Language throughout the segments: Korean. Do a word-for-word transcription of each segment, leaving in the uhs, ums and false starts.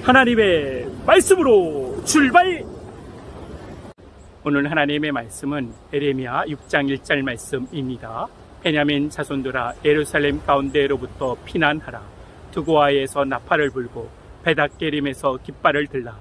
하나님의 말씀으로 출발! 오늘 하나님의 말씀은 에레미야 육 장 일 절 말씀입니다. 베냐민 자손들아, 예루살렘 가운데로부터 피난하라. 두고아에서 나팔을 불고 베닷게림에서 깃발을 들라.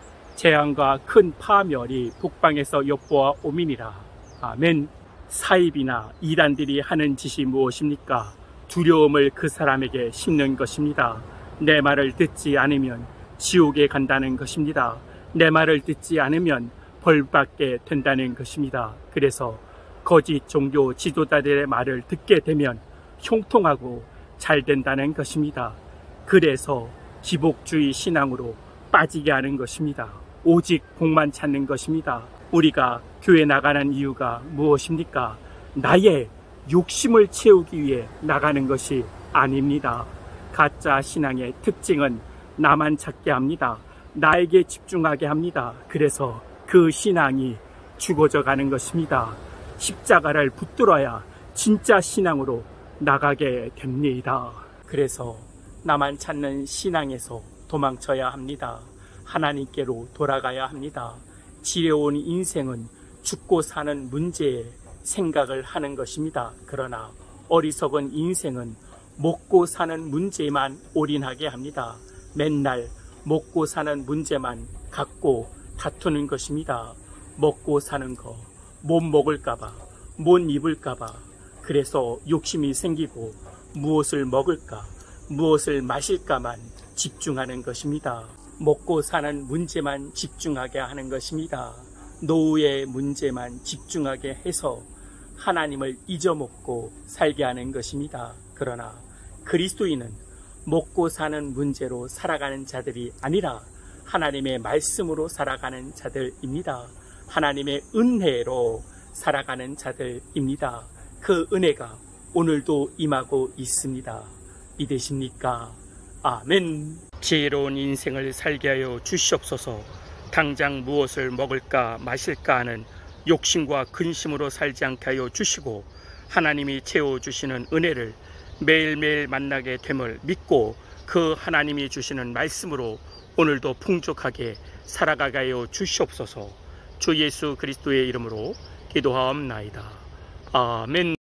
재앙과 큰 파멸이 북방에서 엿보아 오미니라. 아멘. 사입이나 이단들이 하는 짓이 무엇입니까? 두려움을 그 사람에게 심는 것입니다. 내 말을 듣지 않으면 지옥에 간다는 것입니다. 내 말을 듣지 않으면 벌받게 된다는 것입니다. 그래서 거짓 종교 지도자들의 말을 듣게 되면 형통하고 잘 된다는 것입니다. 그래서 기복주의 신앙으로 빠지게 하는 것입니다. 오직 복만 찾는 것입니다. 우리가 교회 나가는 이유가 무엇입니까? 나의 욕심을 채우기 위해 나가는 것이 아닙니다. 가짜 신앙의 특징은 나만 찾게 합니다. 나에게 집중하게 합니다. 그래서 그 신앙이 죽어져 가는 것입니다. 십자가를 붙들어야 진짜 신앙으로 나가게 됩니다. 그래서 나만 찾는 신앙에서 도망쳐야 합니다. 하나님께로 돌아가야 합니다. 지려온 인생은 죽고 사는 문제에 생각을 하는 것입니다. 그러나 어리석은 인생은 먹고 사는 문제만 올인하게 합니다. 맨날 먹고 사는 문제만 갖고 다투는 것입니다. 먹고 사는 거, 못 먹을까봐, 못 입을까봐, 그래서 욕심이 생기고 무엇을 먹을까, 무엇을 마실까만 집중하는 것입니다. 먹고 사는 문제만 집중하게 하는 것입니다. 노후의 문제만 집중하게 해서 하나님을 잊어먹고 살게 하는 것입니다. 그러나 그리스도인은 먹고 사는 문제로 살아가는 자들이 아니라 하나님의 말씀으로 살아가는 자들입니다. 하나님의 은혜로 살아가는 자들입니다. 그 은혜가 오늘도 임하고 있습니다. 믿으십니까? 아멘. 지혜로운 인생을 살게 하여 주시옵소서. 당장 무엇을 먹을까 마실까 하는 욕심과 근심으로 살지 않게 하여 주시고, 하나님이 채워주시는 은혜를 매일매일 만나게 됨을 믿고 그 하나님이 주시는 말씀으로 오늘도 풍족하게 살아가게 하여 주시옵소서. 주 예수 그리스도의 이름으로 기도하옵나이다. 아멘.